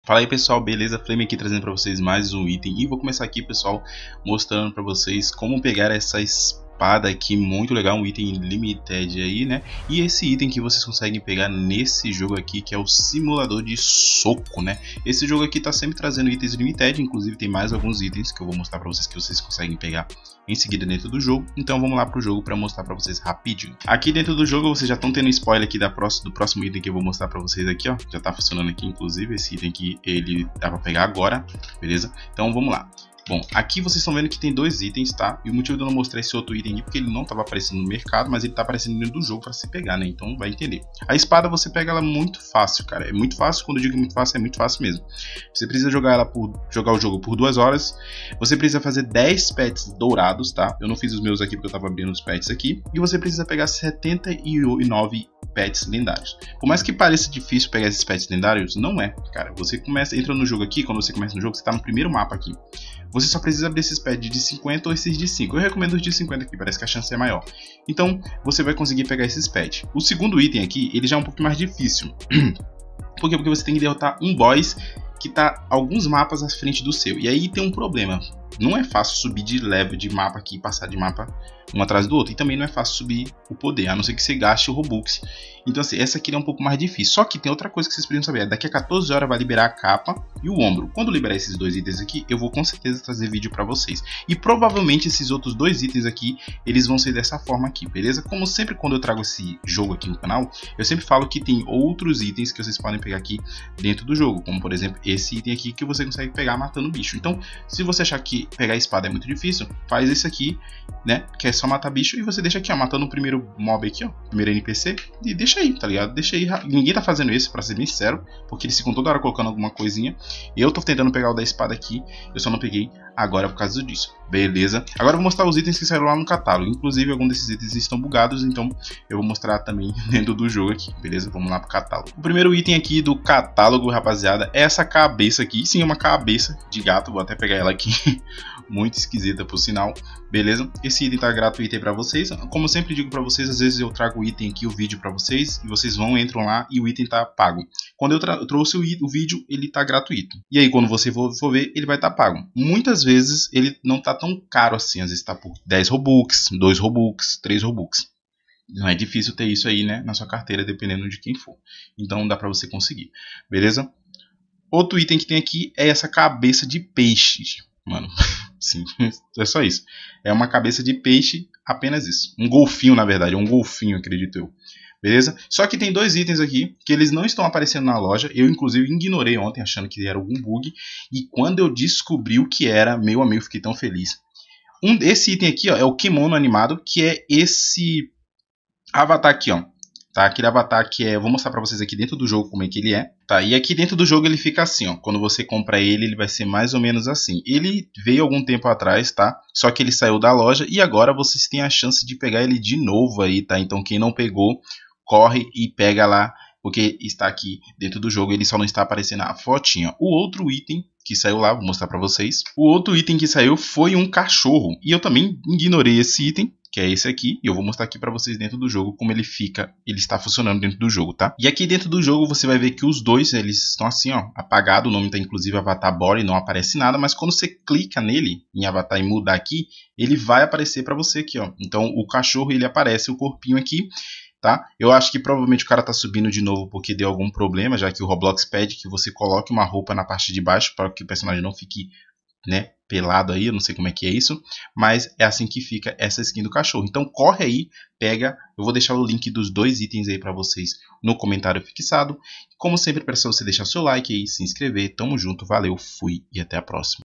Fala aí pessoal, beleza? Flame aqui trazendo para vocês mais um item e vou começar aqui pessoal mostrando para vocês como pegar essa espada aqui, muito legal, um item limited aí, né? E esse item que vocês conseguem pegar nesse jogo aqui, que é o simulador de soco, né? Esse jogo aqui tá sempre trazendo itens limited, inclusive tem mais alguns itens que eu vou mostrar para vocês que vocês conseguem pegar em seguida dentro do jogo. Então vamos lá pro jogo para mostrar para vocês rapidinho. Aqui dentro do jogo vocês já estão tendo spoiler aqui do próximo item que eu vou mostrar para vocês aqui, ó. Já tá funcionando aqui, inclusive esse item aqui ele dá para pegar agora, beleza? Então vamos lá. Bom, aqui vocês estão vendo que tem dois itens, tá? E o motivo de eu não mostrar esse outro item aqui porque ele não estava aparecendo no mercado, mas ele tá aparecendo dentro do jogo para se pegar, né? Então vai entender. A espada você pega ela muito fácil, cara. É muito fácil, quando eu digo muito fácil, é muito fácil mesmo. Você precisa jogar o jogo por 2 horas. Você precisa fazer 10 pets dourados, tá? Eu não fiz os meus aqui porque eu tava abrindo os pets aqui. E você precisa pegar 79 pets lendários. Por mais que pareça difícil pegar esses pets lendários, não é, cara. Você entra no jogo aqui, quando você começa no jogo, você tá no primeiro mapa aqui. Você só precisa abrir esses pets de 50 ou esses de 5. Eu recomendo os de 50 aqui, parece que a chance é maior. Então, você vai conseguir pegar esses pets. O segundo item aqui, ele já é um pouco mais difícil. Por quê? Porque você tem que derrotar um boss que tá alguns mapas à frente do seu. E aí tem um problema. Não é fácil subir de level de mapa aqui, passar de mapa um atrás do outro. E também não é fácil subir o poder, a não ser que você gaste o Robux. Então assim, essa aqui é um pouco mais difícil. Só que tem outra coisa que vocês precisam saber. Daqui a 14 horas vai liberar a capa e o ombro. Quando liberar esses dois itens aqui, eu vou com certeza trazer vídeo pra vocês. E provavelmente esses outros dois itens aqui, eles vão ser dessa forma aqui, beleza? Como sempre quando eu trago esse jogo aqui no canal, eu sempre falo que tem outros itens que vocês podem pegar aqui dentro do jogo. Como por exemplo, esse item aqui que você consegue pegar matando o bicho. Então, se você achar que pegar a espada é muito difícil, faz esse aqui, né? Que é só matar bicho e você deixa aqui, ó, matando o primeiro mob aqui, ó, primeiro NPC, e deixa aí, tá ligado? Deixa aí, ninguém tá fazendo isso, pra ser bem sincero, porque eles ficam toda hora colocando alguma coisinha. Eu tô tentando pegar o da espada aqui, eu só não peguei agora por causa disso, beleza? Agora eu vou mostrar os itens que saíram lá no catálogo, inclusive alguns desses itens estão bugados, então eu vou mostrar também dentro do jogo aqui, beleza? Vamos lá pro catálogo. O primeiro item aqui do catálogo, rapaziada, é essa cabeça aqui, sim, é uma cabeça de gato, vou até pegar ela aqui, muito esquisita por sinal, beleza? Esse item tá gratuito aí pra vocês, como eu sempre digo pra vocês, às vezes eu trago o item aqui, o vídeo pra vocês, e vocês entram lá e o item tá pago. Quando eu trouxe o vídeo, ele tá gratuito. E aí quando você for ver, ele vai estar pago. Muitas vezes ele não tá tão caro assim, às vezes tá por 10 Robux, 2 Robux, 3 Robux. Não é difícil ter isso aí, né, na sua carteira, dependendo de quem for. Então dá pra você conseguir, beleza? Outro item que tem aqui é essa cabeça de peixe, mano. Sim, é só isso. É uma cabeça de peixe, apenas isso. Um golfinho, na verdade, um golfinho, acredito eu. Beleza? Só que tem dois itens aqui que eles não estão aparecendo na loja. Eu, inclusive, ignorei ontem, achando que era algum bug. E quando eu descobri o que era, meu amigo, fiquei tão feliz. Esse item aqui, ó, é o kimono animado, que é esse avatar aqui, ó. Tá? Aquele avatar que é... Vou mostrar pra vocês aqui dentro do jogo como é que ele é. Tá? E aqui dentro do jogo ele fica assim, ó. Quando você compra ele, ele vai ser mais ou menos assim. Ele veio algum tempo atrás, tá? Só que ele saiu da loja e agora vocês têm a chance de pegar ele de novo aí, tá? Então quem não pegou, corre e pega lá, porque está aqui dentro do jogo, ele só não está aparecendo a fotinha. O outro item que saiu lá, vou mostrar pra vocês. O outro item que saiu foi um cachorro. E eu também ignorei esse item, que é esse aqui, e eu vou mostrar aqui pra vocês dentro do jogo como ele fica, ele está funcionando dentro do jogo, tá? E aqui dentro do jogo você vai ver que os dois, eles estão assim, ó, apagado, o nome tá inclusive Avatar Body, não aparece nada, mas quando você clica nele, em Avatar e mudar aqui, ele vai aparecer pra você aqui, ó. Então o cachorro, ele aparece, o corpinho aqui, tá? Eu acho que provavelmente o cara tá subindo de novo porque deu algum problema, já que o Roblox pede que você coloque uma roupa na parte de baixo para que o personagem não fique, né, pelado aí, eu não sei como é que é isso, mas é assim que fica essa skin do cachorro. Então corre aí, pega, eu vou deixar o link dos dois itens aí pra vocês no comentário fixado. Como sempre, peço você deixar seu like aí, se inscrever, tamo junto, valeu, fui e até a próxima.